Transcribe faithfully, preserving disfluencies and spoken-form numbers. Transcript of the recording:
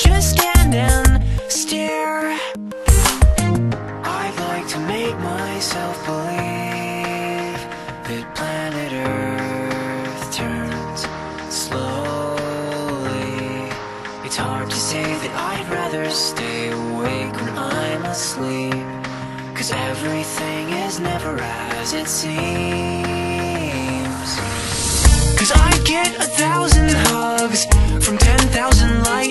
just stand and stare. I'd like to make myself believe that planet Earth turns slowly. It's hard to say that I'd rather stay awake when I'm asleep, 'cause everything is never as it seems. 'Cause I get a thousand hugs from ten thousand likes